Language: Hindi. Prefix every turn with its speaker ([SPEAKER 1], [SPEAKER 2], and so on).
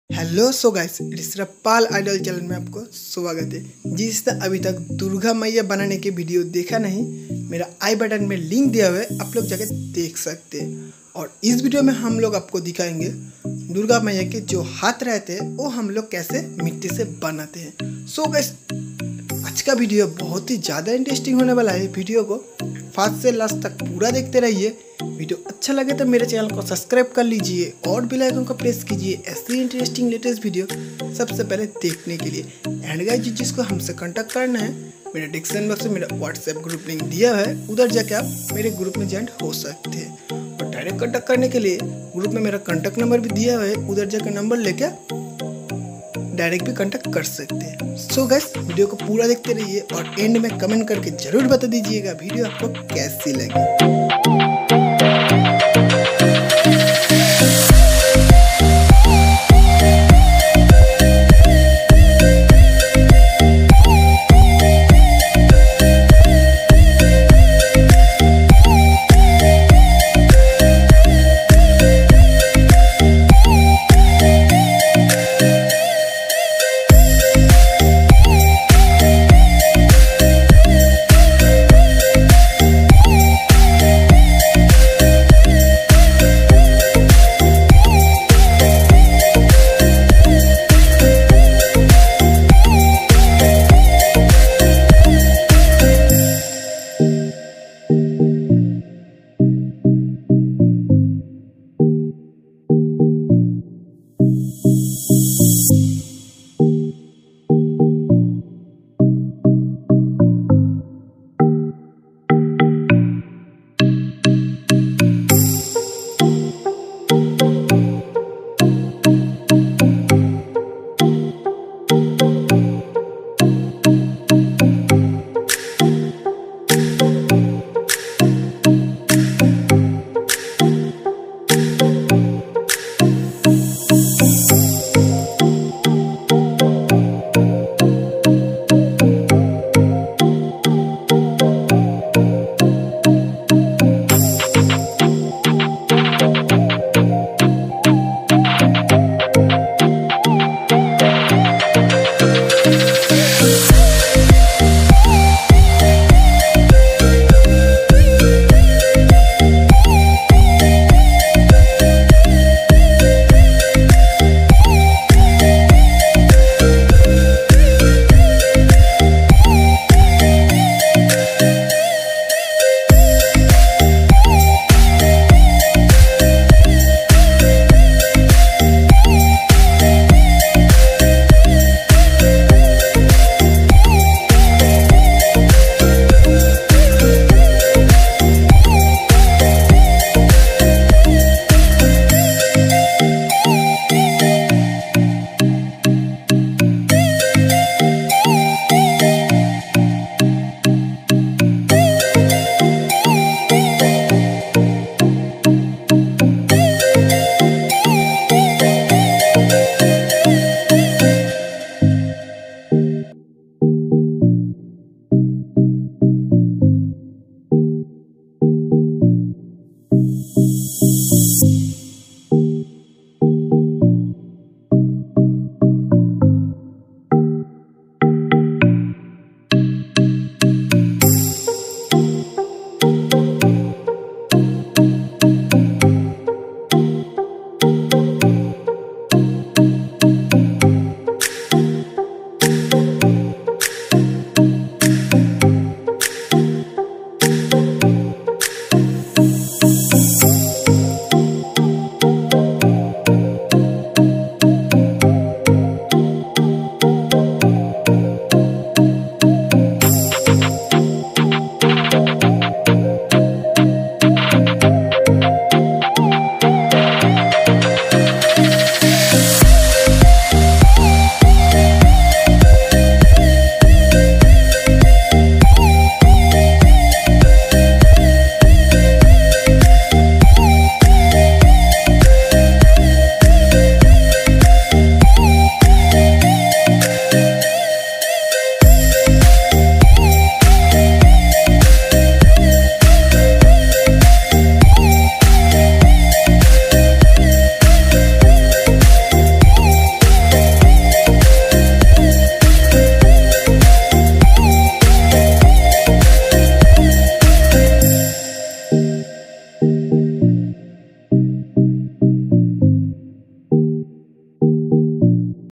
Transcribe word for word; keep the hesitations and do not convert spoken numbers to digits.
[SPEAKER 1] Hello so guys, Rishra Pal idol channel में आपको स्वागत है। जिसने अभी तक दुर्गा मैया बनाने की वीडियो देखा नहीं, मेरा आई बटन में लिंक दिया हुआ है, आप लोग जाके देख सकते हैं। और इस वीडियो में हम लोग आपको दिखाएंगे दुर्गा मैया के जो हाथ रहते हैं वो हम लोग कैसे मिट्टी से बनाते हैं। सो गाइस, आज का वीडियो बहुत ही ज़्यादा इंटरेस्टिंग होने वाला है। वीडियो को फर्स्ट से लास्ट तक पूरा देखते रहिए। वीडियो अच्छा लगे तो मेरे चैनल को सब्सक्राइब कर लीजिए और बेल आइकन को प्रेस कीजिए ऐसी इंटरेस्टिंग लेटेस्ट वीडियो सबसे पहले देखने के लिए। एंड गाइस, जिसको हमसे कांटेक्ट करना है, मेरे डिस्क्रिप्शन बॉक्स में मेरा व्हाट्सएप ग्रुप लिंक दिया है, उधर जाके आप मेरे ग्रुप में ज्वाइन हो सकते हैं। और डायरेक्ट कांटेक्ट करने के लिए ग्रुप में मेरा कांटेक्ट नंबर भी दिया है, उधर जाकर नंबर लेके डायरेक्ट भी कांटेक्ट कर सकते हैं। सो गाइस, वीडियो को पूरा देखते रहिए और एंड में कमेंट करके जरूर बता दीजिएगा वीडियो आपको कैसी लगी।